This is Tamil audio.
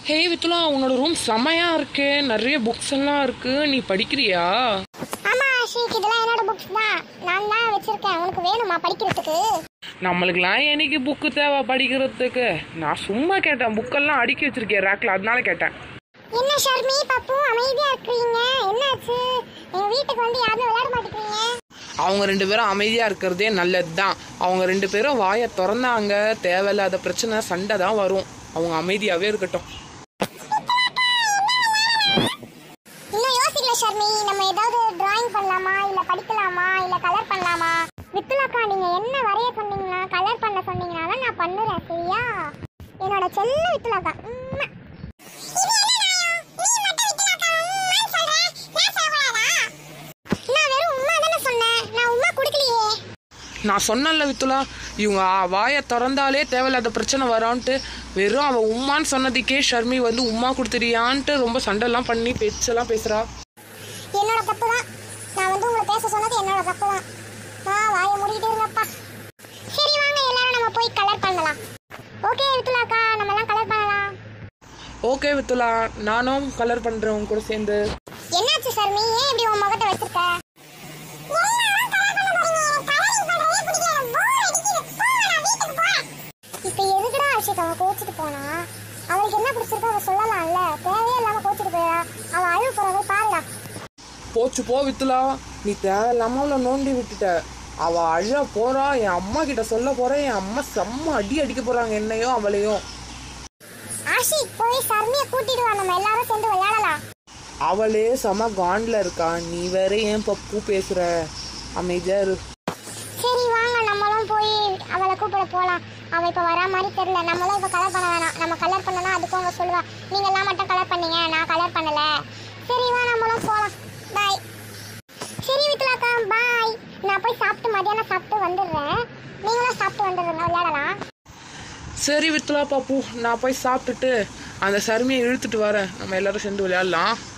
ஹே வித்துலா, உன்னோட ரூம் செமையா இருக்கு, நிறைய புக்ஸ் எல்லாம் இருக்கு. நீ படிக்கிறியா? ஆமா ஆஷிக், இதெல்லாம் என்னோட புக்ஸ் தான். நான் தான் வச்சிருக்கேன். உனக்கு வேணுமா படிக்கிறதுக்கு? நம்மளுக்குலாம் என்னைக்கு புக்கு தேவை படிக்கிறதுக்கு? நான் சும்மா கேட்டேன். புக்கெல்லாம் அடுக்கி வச்சிருக்கேன் ரேக்ல, அதனால கேட்டேன். என்ன ஷர்மி பப்பு அமைதியா இருக்கீங்க? என்னாச்சு? எங்க வீட்டுக்கு வந்து யாரும் விளையாட மாட்டேங்கிறீங்க? அவங்க 2 பேரும் அமைதியா இருக்கிறதே நல்லது தான். அவங்க 2 பேரும் வாயை திறந்தாங்க, தேவையில்லாத பிரச்சனை சண்டை தான் வரும். அவங்க அமைதியாவே இருக்கட்டும். இன்னும் யோசிக்கல ஷர்மி. நம்ம ஏதாவது டிராயிங் பண்ணலாமா, இல்ல படிக்கலாமா, இல்ல கலர் பண்ணலாமா? வித்துலாக்கா, நீங்க என்ன வரைய சொன்னீங்கன்னா, கலர் பண்ண சொன்னீங்கன்னா நான் பண்ணுறேன், சரியா? என்னோட செல்ல வித்துலாக்கா. நான் சொன்னேன்ல வித்துலா, இவங்க வாயை திறந்தாலே தேவையில்லாத பிரச்சனை வரான்ட்டு, வெறும் அவன் உம்மான்னு சொன்னதுக்கே ஷர்மி வந்து உம்மா கொடுத்துறியான்ட்டு ரொம்ப சண்டைலாம் பண்ணி பேச்செல்லாம் பேசுறா. என்னோட தப்பு தான். நான் வந்து உங்களை பேச சொன்னது என்னோட தப்பு தான். வாயை மூடிட்டு இருங்கப்பா. சரி வாங்க, எல்லாரும் நம்ம போய் கலர் பண்ணலாம். ஓகே வித்துலாக்கா, நம்ம எல்லாம் கலர் பண்ணலாம். ஓகே வித்துலா, நானும் கலர் பண்றேன் உங்க கூட சேர்ந்து. என்னாச்சு ஷர்மி, ஏன் இப்படி உன் முகத்தை வச்சிருக்க? இப்ப எதுக்குடா ஆஷிக் அவன் கோச்சிட்டு போனா? அவளுக்கு என்ன பிடிச்சிருக்கோ அவ சொல்லலாம்ல. தேவையே இல்லாம கோச்சிட்டு போயிடா. அவன் அழுவு போறதை பாருடா. போச்சு போ வித்துலா, நீ தேவையில்லாம அவளை நோண்டி விட்டுட்ட. அவ அழ போறா, என் அம்மா கிட்ட சொல்ல போறேன். என் அம்மா செம்ம அடிக்க போறாங்க, என்னையோ அவளையும். ஆஷிக் போய் ஷர்மியை கூட்டிட்டு வா, நம்ம எல்லாரும் சேர்ந்து விளையாடலாம். அவளே செம காண்ட்ல இருக்கா, நீ வேற ஏன் பப்பு பேசுற? அமைதியா இரு. சரி வாங்க, நம்மளும் போய் அவளை கூப்பிட போலாம். அவ இப்ப வரா மாதிரி தெரியல. நம்மளும் இப்ப கலர் பண்ண வேணாம். நம்ம கலர் பண்ணனா அதுக்கும் அவ சொல்லுவா, நீங்க எல்லாம் மட்டும் கலர் பண்ணீங்க, நான் கலர் பண்ணல. சரி வா, நம்மளும் போலாம். பாய். சரி வித்துலாக்கா, பாய். நான் போய் சாப்பிட்டு மதியானம் சாப்பிட்டு வந்துடுறேன். நீங்களும் சாப்பிட்டு வந்துடுங்க, விளையாடலாம். சரி வித்துலா பாப்பு, நான் போய் சாப்பிட்டுட்டு அந்த சர்மியை இழுத்துட்டு வரேன். நம்ம எல்லாரும் சேர்ந்து விளையாடலாம்.